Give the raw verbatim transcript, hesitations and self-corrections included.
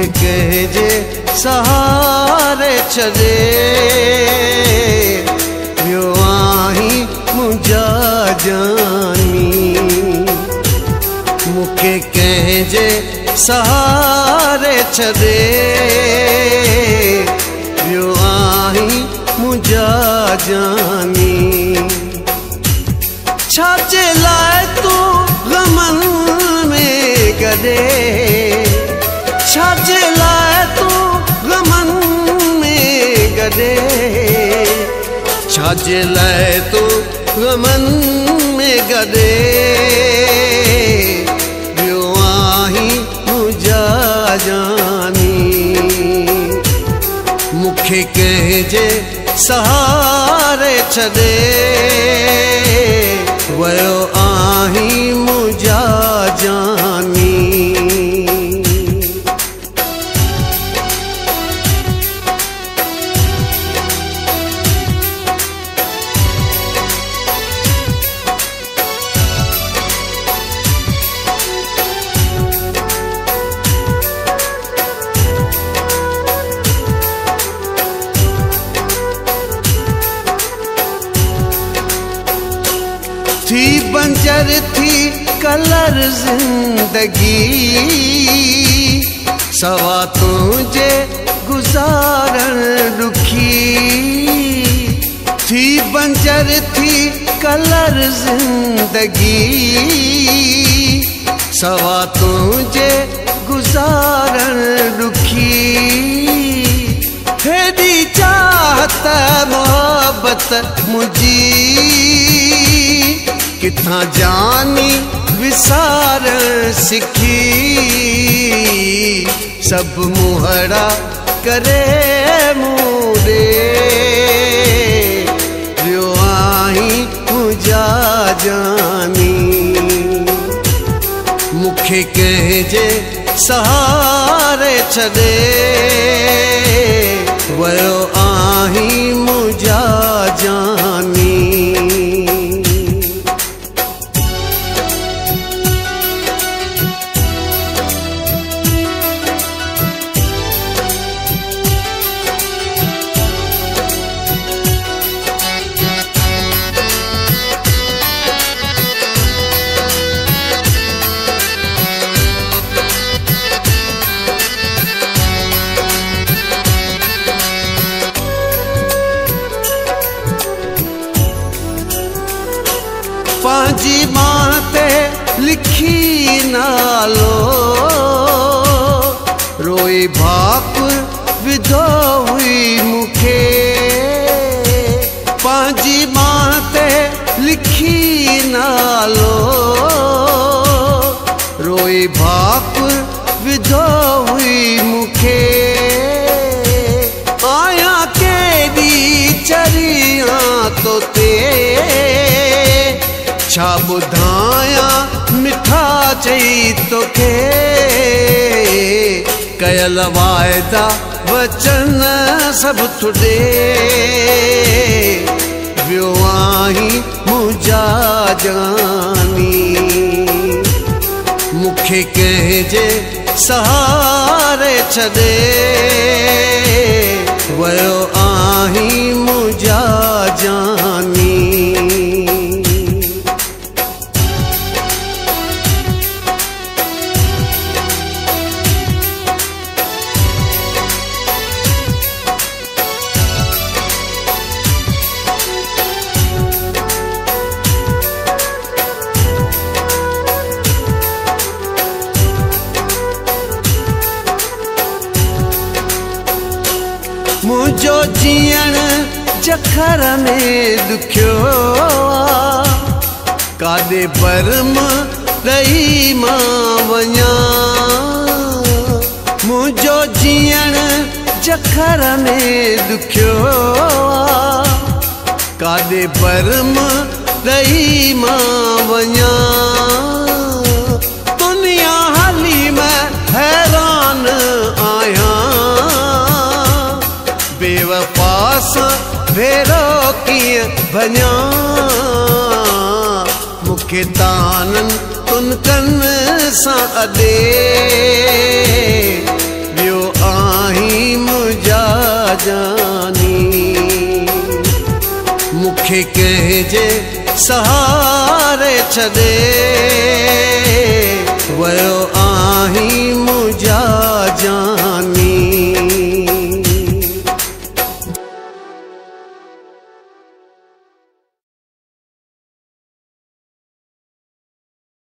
कंहिंजे सहारे छॾे वियो आहीं मुंहिंजा जानी। मूंखे कंहिंजे सहारे छॾे वियो आहीं मुंहिंजा जानी। छाजे लाइ तूं ग़मनि में गॾे, छाजे लाइ तूं ग़मनि में गॾे, छाजे लाइ तूं ग़मनि में गॾे वियो आहीं मुंहिंजा जानी। मूंखे कंहिंजे सहारे छॾे वयो आहीं मुंहिंजा जानी। थी बंजर थी कलर जिंदगी, सवा तुझे गुजारण दुखी। थी बंजर थी कलर जिंदगी, सवा तुझे गुजारण दुखी। हेॾी चाहत मोहब्बत मुंहिंजी किथां जानी विसारण सिखी। सभु मुहड़ा करे मूं ॾे वियो आहीं मुंहिंजा जानी। मूंखे कंहिंजे सहारे छॾे वयो आहीं मुंहिंजा जानी। पंहिंजी मां ते लिखी नालो, रोई भाकुर विधो हुई मूंखे। पंहिंजी मां ते लिखी नालो, रोई भाकुर विधो हुई मूंखे। आया केॾी चरियां तो ते छा ॿुधायां मिठा चई तोखे। कयल वाइदा वचन सभु थुॾे वियो आहीं मुंहिंजा जानी। मूंखे कंहिंजे सहारे छॾे वयो आहीं मुंहिंजा जानी। मुंहिंजो जीअण जखर में दुखियो काॾे बरम ॾेई मां वञा। मुंहिंजो जीअण जखर में दुखियो काॾे बरम ॾेई मां वञा। दुनिया हली मैं हैरान आहियां, बेवफा सां भेरो कीअं भञा। मूंखे ताननि तुनकनि सां अॾे वियो मूंखे कंहिंजे सहारे छॾे।